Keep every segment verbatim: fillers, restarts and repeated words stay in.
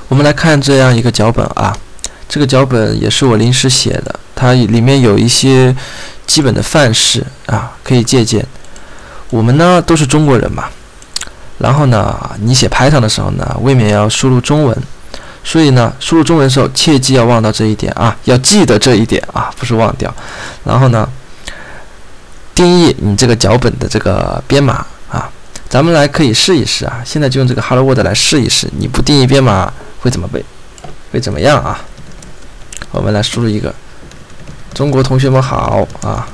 我们来看这样一个脚本啊，这个脚本也是我临时写的，它里面有一些基本的范式啊，可以借鉴。我们呢都是中国人嘛，然后呢，你写 Python 的时候呢，未免要输入中文，所以呢，输入中文的时候切记要忘到这一点啊，要记得这一点啊，不是忘掉。然后呢，定义你这个脚本的这个编码啊，咱们来可以试一试啊，现在就用这个 Hello World 来试一试，你不定义编码会怎么被会怎么样啊？我们来输入一个中国同学们好啊，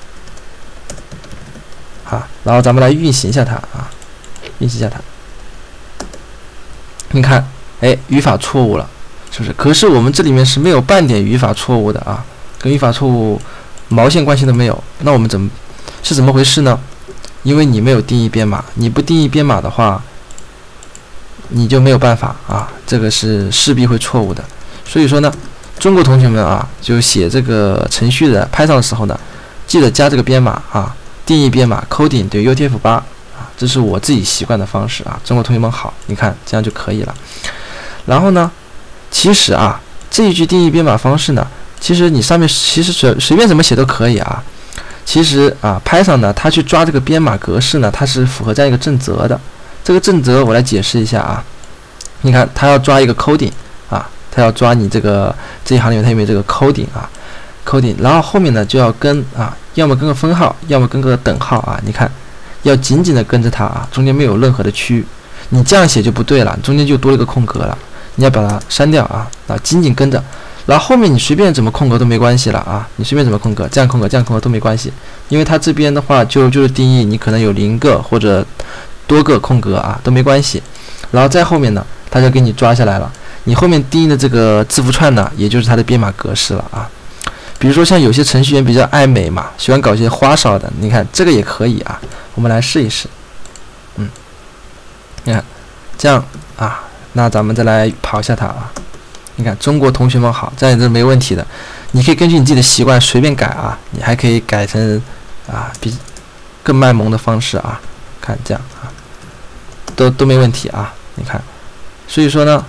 好，然后咱们来运行一下它啊，运行一下它。你看，哎，语法错误了，是不是？可是我们这里面是没有半点语法错误的啊，跟语法错误毛线关系都没有。那我们怎么是怎么回事呢？因为你没有定义编码，你不定义编码的话，你就没有办法啊，这个是势必会错误的。所以说呢，中国同学们啊，就写这个程序的 Python 的时候呢，记得加这个编码啊，定义编码 coding 对 U T F 八 啊，这是我自己习惯的方式啊。中国同学们好，你看这样就可以了。然后呢，其实啊，这一句定义编码方式呢，其实你上面其实随随便怎么写都可以啊。其实啊 ，Python 呢，它去抓这个编码格式呢，它是符合这样一个正则的。这个正则我来解释一下啊。你看，它要抓一个 coding 啊，它要抓你这个这一行里面它有没有这个 coding 啊 ，coding， 然后后面呢就要跟啊，要么跟个分号，要么跟个等号啊。你看，要紧紧的跟着它啊，中间没有任何的区域。你这样写就不对了，中间就多了一个空格了，你要把它删掉啊，啊，紧紧跟着。然后后面你随便怎么空格都没关系了啊，你随便怎么空格，这样空格这样空格都没关系，因为它这边的话就就是定义你可能有零个或者多个空格啊都没关系，然后在后面呢，它就给你抓下来了，你后面定义的这个字符串呢，也就是它的编码格式了啊。比如说像有些程序员比较爱美嘛，喜欢搞一些花哨的，你看这个也可以啊，我们来试一试，嗯，你看这样啊，那咱们再来跑一下它啊。你看，中国同学们好，这样也是没问题的。你可以根据你自己的习惯随便改啊，你还可以改成啊比更卖萌的方式啊，看这样啊，都都没问题啊。你看，所以说呢，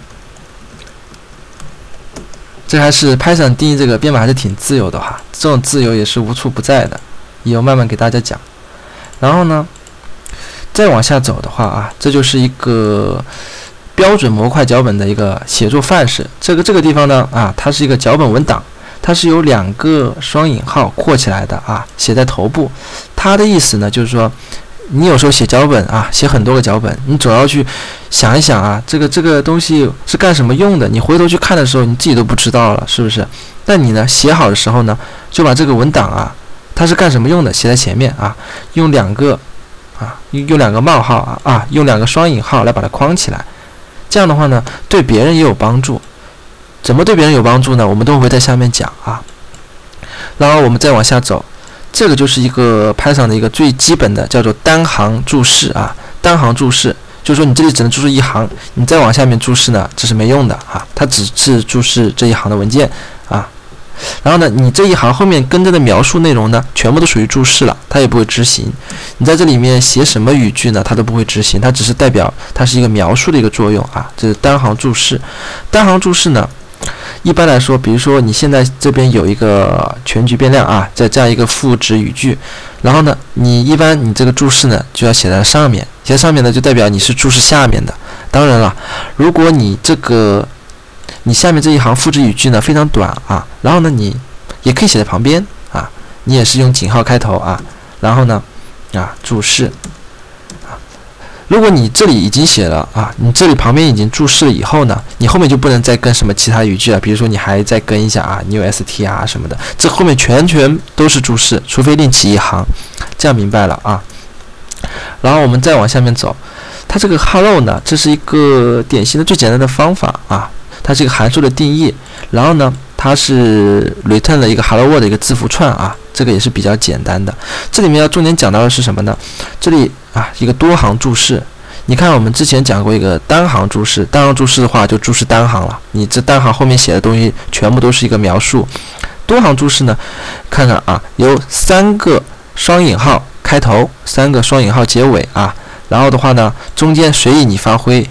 这还是 Python 定义这个编码还是挺自由的哈，这种自由也是无处不在的，以后慢慢给大家讲。然后呢，再往下走的话啊，这就是一个标准模块脚本的一个写作范式。这个这个地方呢啊，它是一个脚本文档，它是由两个双引号括起来的啊，写在头部。它的意思呢就是说，你有时候写脚本啊，写很多个脚本，你总要去想一想啊，这个这个东西是干什么用的？你回头去看的时候，你自己都不知道了，是不是？但你呢写好的时候呢，就把这个文档啊，它是干什么用的写在前面啊，用两个啊，用两个冒号啊啊，用两个双引号来把它框起来。这样的话呢，对别人也有帮助。怎么对别人有帮助呢？我们都会在下面讲啊。然后我们再往下走，这个就是一个 Python 的一个最基本的，叫做单行注释啊。单行注释就是说你这里只能注释一行，你再往下面注释呢，这是没用的啊。它只是注释这一行的文件啊。然后呢，你这一行后面跟着的描述内容呢，全部都属于注释了，它也不会执行。你在这里面写什么语句呢，它都不会执行，它只是代表它是一个描述的一个作用啊。这是单行注释。单行注释呢，一般来说，比如说你现在这边有一个全局变量啊，在这样一个赋值语句，然后呢，你一般你这个注释呢就要写在上面，写在上面呢就代表你是注释下面的。当然了，如果你这个你下面这一行赋值语句呢非常短啊，然后呢你也可以写在旁边啊，你也是用井号开头啊，然后呢啊注释啊，如果你这里已经写了啊，你这里旁边已经注释了以后呢，你后面就不能再跟什么其他语句了，比如说你还再跟一下啊 new str 啊什么的，这后面全全都是注释，除非另起一行，这样明白了啊。然后我们再往下面走，它这个 hello 呢，这是一个典型的最简单的方法啊。它是一个函数的定义，然后呢，它是 return 了一个 hello world 的一个字符串啊，这个也是比较简单的。这里面要重点讲到的是什么呢？这里啊，一个多行注释。你看我们之前讲过一个单行注释，单行注释的话就注释单行了，你这单行后面写的东西全部都是一个描述。多行注释呢，看看啊，有三个双引号开头，三个双引号结尾啊，然后的话呢，中间随意你发挥啊。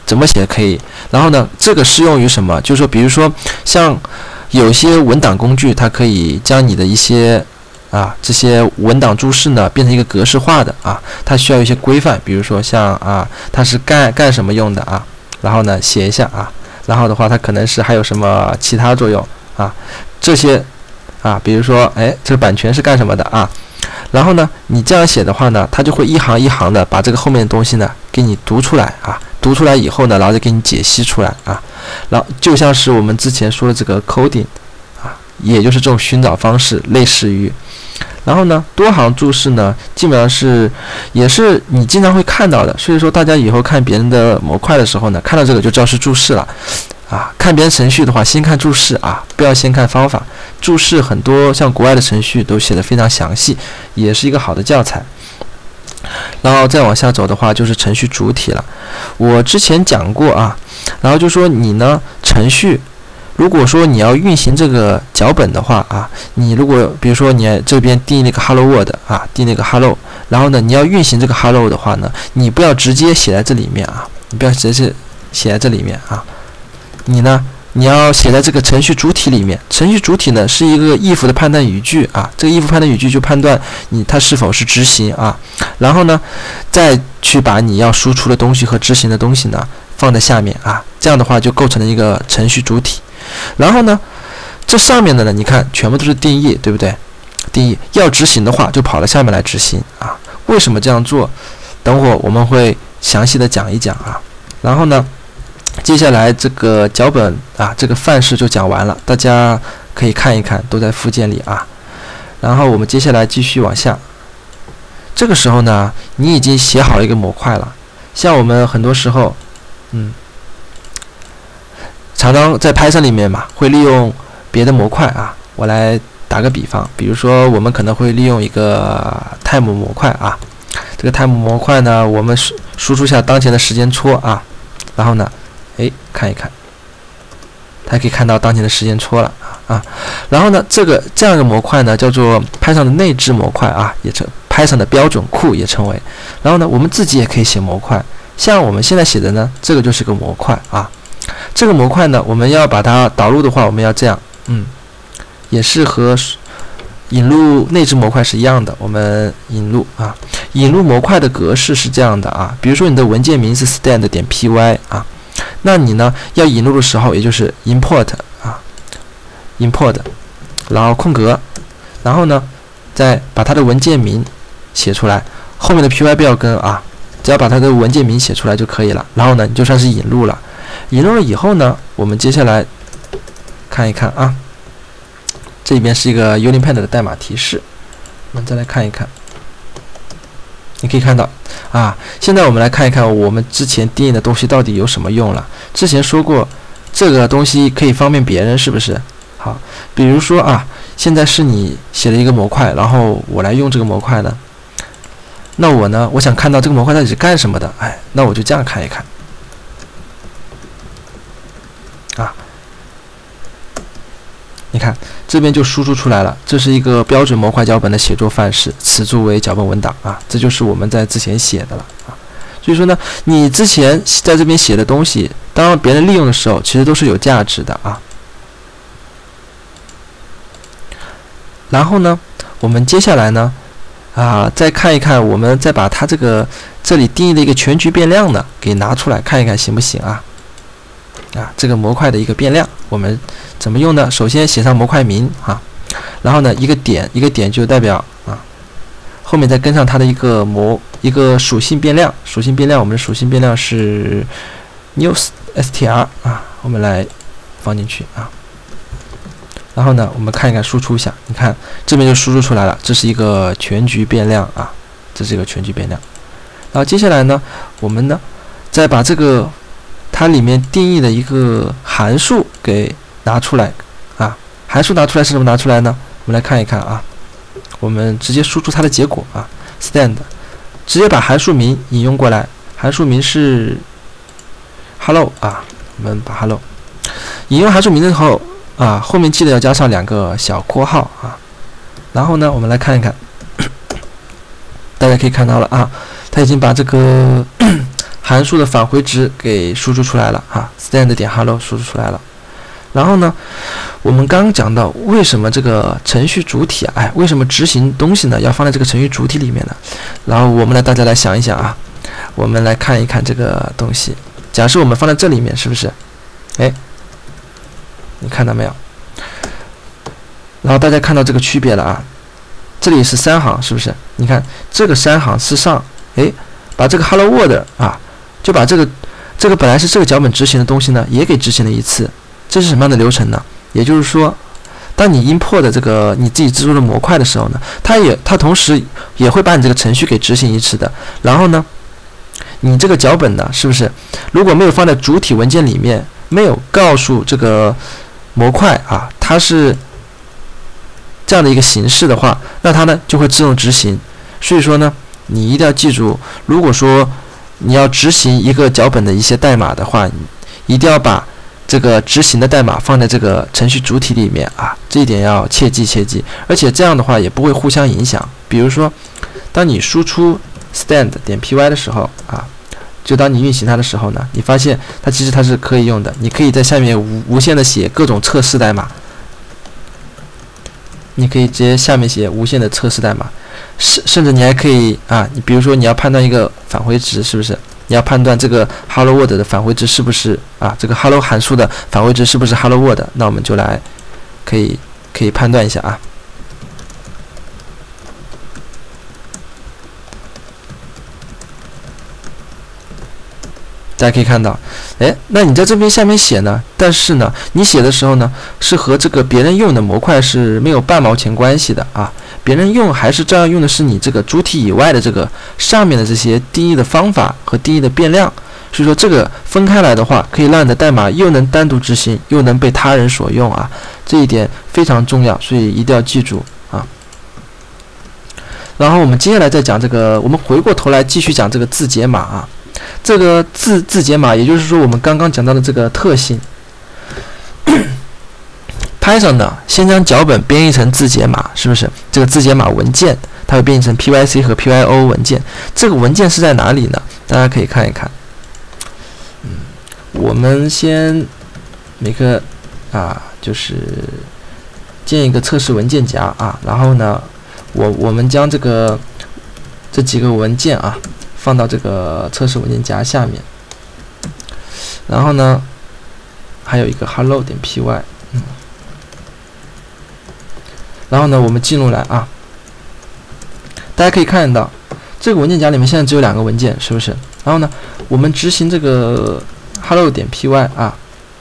怎么写可以。然后呢，这个适用于什么？就是说，比如说像有些文档工具，它可以将你的一些啊这些文档注释呢变成一个格式化的啊，它需要一些规范，比如说像啊它是干干什么用的啊，然后呢写一下啊，然后的话它可能是还有什么其他作用啊，这些啊，比如说哎这个版权是干什么的啊。然后呢，你这样写的话呢，它就会一行一行的把这个后面的东西呢给你读出来啊，读出来以后呢，然后再给你解析出来啊，然后就像是我们之前说的这个 coding 啊，也就是这种寻找方式，类似于。然后呢，多行注释呢，基本上是也是你经常会看到的，所以说大家以后看别人的模块的时候呢，看到这个就知道是注释了。啊，看别人程序的话，先看注释啊，不要先看方法。注释很多像国外的程序都写得非常详细，也是一个好的教材。然后再往下走的话，就是程序主体了。我之前讲过啊，然后就说你呢，程序如果说你要运行这个脚本的话啊，你如果比如说你这边定义那个 Hello World 啊，定那个 Hello， 然后呢，你要运行这个 Hello 的话呢，你不要直接写在这里面啊，你不要直接写在这里面啊。你呢？你要写在这个程序主体里面。程序主体呢是一个 if 的判断语句啊，这个 if 判断语句就判断你它是否是执行啊。然后呢，再去把你要输出的东西和执行的东西呢放在下面啊，这样的话就构成了一个程序主体。然后呢，这上面的呢，你看全部都是定义，对不对？定义要执行的话，就跑到下面来执行啊。为什么这样做？等会儿我们会详细的讲一讲啊。然后呢，接下来这个脚本啊，这个范式就讲完了，大家可以看一看，都在附件里啊。然后我们接下来继续往下。这个时候呢，你已经写好了一个模块了。像我们很多时候，嗯，常常在 Python 里面嘛，会利用别的模块啊。我来打个比方，比如说我们可能会利用一个 time 模块啊。这个 time 模块呢，我们输输出下当前的时间戳啊，然后呢。哎，看一看，它可以看到当前的时间戳了啊。然后呢，这个这样一个模块呢，叫做 Python 的内置模块啊，也称 Python 的标准库也称为。然后呢，我们自己也可以写模块，像我们现在写的呢，这个就是个模块啊。这个模块呢，我们要把它导入的话，我们要这样，嗯，也是和引入内置模块是一样的。我们引入啊，引入模块的格式是这样的啊，比如说你的文件名是 stand 点 py 啊。那你呢要引入的时候，也就是 import 啊 ，import， 然后空格，然后呢再把它的文件名写出来，后面的 py 不要跟啊，只要把它的文件名写出来就可以了。然后呢，你就算是引入了。引入了以后呢，我们接下来看一看啊，这边是一个 UniPaint 的代码提示，我们再来看一看。你可以看到啊，现在我们来看一看我们之前定义的东西到底有什么用了。之前说过，这个东西可以方便别人，是不是？好，比如说啊，现在是你写了一个模块，然后我来用这个模块呢，那我呢，我想看到这个模块到底是干什么的，哎，那我就这样看一看啊。你看这边就输出出来了，这是一个标准模块脚本的写作范式，此作为脚本文档啊，这就是我们在之前写的了啊。所以说呢，你之前在这边写的东西，当别人利用的时候，其实都是有价值的啊。然后呢，我们接下来呢，啊，再看一看，我们再把它这个这里定义的一个全局变量呢，给拿出来看一看行不行啊？啊，这个模块的一个变量，我们怎么用呢？首先写上模块名啊，然后呢一个点，一个点就代表啊，后面再跟上它的一个模一个属性变量，属性变量我们的属性变量是 new str 啊，我们来放进去啊。然后呢，我们看一看输出一下，你看这边就输出出来了，这是一个全局变量啊，这是一个全局变量。然后接下来呢，我们呢再把这个它里面定义的一个函数给拿出来啊，函数拿出来是怎么拿出来呢？我们来看一看啊，我们直接输出它的结果啊 ，stand， 直接把函数名引用过来，函数名是 hello 啊，我们把 hello 引用函数名之后啊，后面记得要加上两个小括号啊，然后呢，我们来看一看，大家可以看到了啊，它已经把这个函数的返回值给输出出来了啊 ，stand 点 hello 输出出来了。然后呢，我们刚刚讲到为什么这个程序主体啊，哎，为什么执行东西呢要放在这个程序主体里面呢？然后我们来大家来想一想啊，我们来看一看这个东西。假设我们放在这里面，是不是？哎，你看到没有？然后大家看到这个区别了啊，这里是三行，是不是？你看这个三行之上，哎，把这个 Hello World 啊，就把这个这个本来是这个脚本执行的东西呢，也给执行了一次。这是什么样的流程呢？也就是说，当你 import 的这个你自己制作的模块的时候呢，它也它同时也会把你这个程序给执行一次的。然后呢，你这个脚本呢，是不是如果没有放在主体文件里面，没有告诉这个模块啊，它是这样的一个形式的话，那它呢就会自动执行。所以说呢，你一定要记住，如果说你要执行一个脚本的一些代码的话，一定要把这个执行的代码放在这个程序主体里面啊，这一点要切记切记。而且这样的话也不会互相影响。比如说，当你输出 stand 点 py 的时候啊，就当你运行它的时候呢，你发现它其实它是可以用的，你可以在下面无无限的写各种测试代码，你可以直接下面写无限的测试代码，甚甚至你还可以啊，你比如说你要判断一个返回值，是不是？你要判断这个 Hello World 的返回值是不是啊？这个 Hello 函数的返回值是不是 Hello World？ 那我们就来可以可以判断一下啊。大家可以看到，哎，那你在这边下面写呢，但是呢，你写的时候呢，是和这个别人用的模块是没有半毛钱关系的啊。别人用还是照样用的是你这个主体以外的这个上面的这些定义的方法和定义的变量，所以说这个分开来的话，可以让你的代码又能单独执行，又能被他人所用啊，这一点非常重要，所以一定要记住啊。然后我们接下来再讲这个，我们回过头来继续讲这个字节码啊，这个字字节码，也就是说我们刚刚讲到的这个特性。Python 呢，先将脚本编译成字节码，是不是？这个字节码文件，它会编译成 pyc 和 pyo 文件。这个文件是在哪里呢？大家可以看一看。嗯，我们先每个啊，就是建一个测试文件夹啊，然后呢，我我们将这个这几个文件啊放到这个测试文件夹下面，然后呢，还有一个 hello 点 py， 嗯。然后呢，我们进入来啊，大家可以看到，这个文件夹里面现在只有两个文件，是不是？然后呢，我们执行这个 hello 点 py 啊，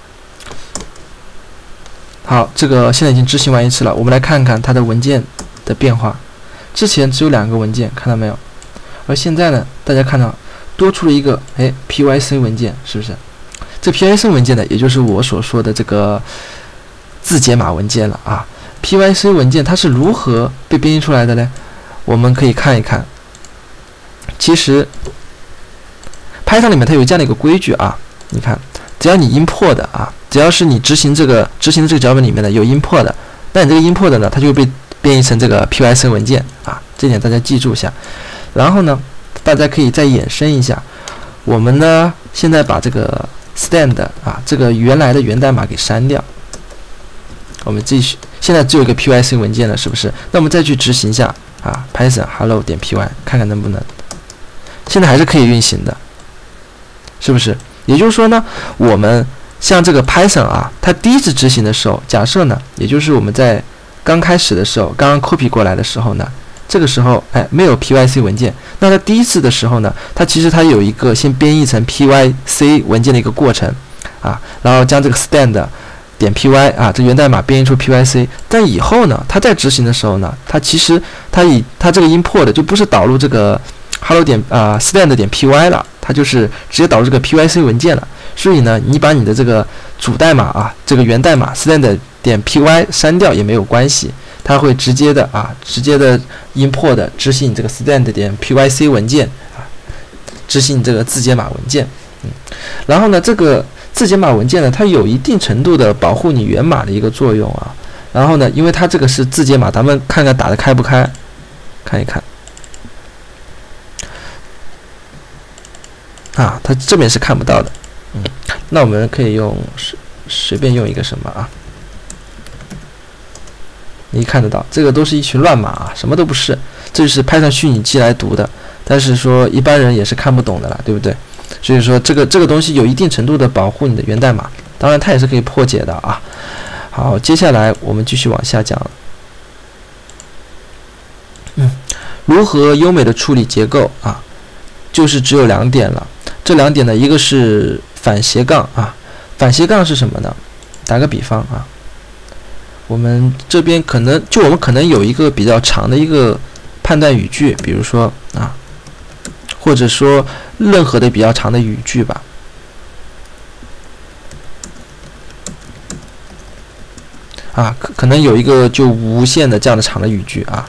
好，这个现在已经执行完一次了。我们来看看它的文件的变化。之前只有两个文件，看到没有？而现在呢，大家看到多出了一个哎 pyc 文件，是不是？这 pyc 文件呢，也就是我所说的这个字节码文件了啊。pyc 文件它是如何被编译出来的呢？我们可以看一看。其实 Python 里面它有这样的一个规矩啊，你看，只要你 import 的啊，只要是你执行这个执行的这个脚本里面的有 import 的，那你这个 import 的呢，它就会被编译成这个 pyc 文件啊，这点大家记住一下。然后呢，大家可以再衍生一下，我们呢现在把这个 stand 啊这个原来的源代码给删掉，我们继续。现在只有一个 pyc 文件了，是不是？那我们再去执行一下啊 ，python hello 点 py， 看看能不能。现在还是可以运行的，是不是？也就是说呢，我们像这个 Python 啊，它第一次执行的时候，假设呢，也就是我们在刚开始的时候，刚刚 copy 过来的时候呢，这个时候哎没有 pyc 文件，那它第一次的时候呢，它其实它有一个先编译成 pyc 文件的一个过程啊，然后将这个 stand。点 py 啊，这源代码编译出 pyc， 但以后呢，它在执行的时候呢，它其实它以它这个 import 就不是导入这个 hello 点啊、呃、stand 点 py 了，它就是直接导入这个 pyc 文件了。所以呢，你把你的这个主代码啊，这个源代码 stand 点 py 删掉也没有关系，它会直接的啊，直接的 import 执行你这个 stand 点 pyc 文件啊，执行你这个字节码文件。嗯，然后呢，这个字节码文件呢，它有一定程度的保护你源码的一个作用啊。然后呢，因为它这个是字节码，咱们看看打得开不开，看一看。 啊，它这边是看不到的。嗯，那我们可以用随随便用一个什么啊？你看得到，这个都是一群乱码啊，什么都不是，这就是派上虚拟机来读的。但是说一般人也是看不懂的啦，对不对？所以说这个这个东西有一定程度的保护你的源代码，当然它也是可以破解的啊。好，接下来我们继续往下讲了。嗯，如何优美的处理结构啊？就是只有两点了。这两点呢，一个是反斜杠啊，反斜杠是什么呢？打个比方啊。我们这边可能就我们可能有一个比较长的一个判断语句，比如说啊，或者说任何的比较长的语句吧。啊，可可能有一个就无限的这样的长的语句啊，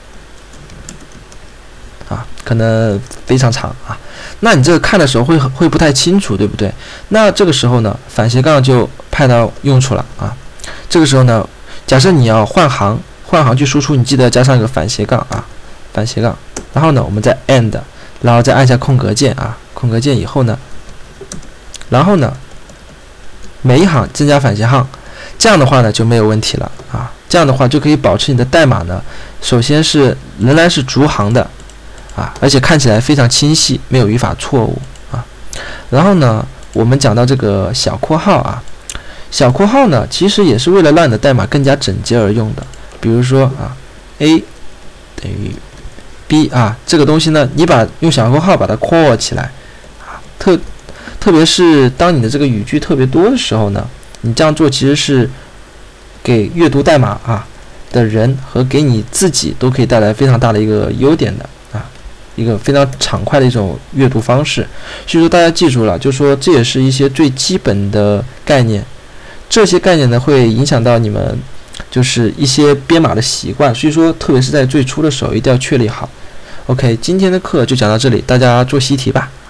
啊，可能非常长啊。那你这个看的时候会会不太清楚，对不对？那这个时候呢，反斜杠就派到用处了啊。这个时候呢。假设你要换行，换行去输出，你记得加上一个反斜杠啊，反斜杠，然后呢，我们再 and， 然后再按下空格键啊，空格键以后呢，然后呢，每一行增加反斜杠，这样的话呢就没有问题了啊，这样的话就可以保持你的代码呢，首先是仍然是逐行的啊，而且看起来非常清晰，没有语法错误啊。然后呢，我们讲到这个小括号啊。小括号呢，其实也是为了让你的代码更加整洁而用的。比如说啊 ，a 等于 b 啊，这个东西呢，你把用小括号把它括起来啊，特特别是当你的这个语句特别多的时候呢，你这样做其实是给阅读代码啊的人和给你自己都可以带来非常大的一个优点的啊，一个非常畅快的一种阅读方式。所以说大家记住了，就说这也是一些最基本的概念。这些概念呢，会影响到你们就是一些编码的习惯，所以说特别是在最初的时候一定要确立好。OK， 今天的课就讲到这里，大家做习题吧。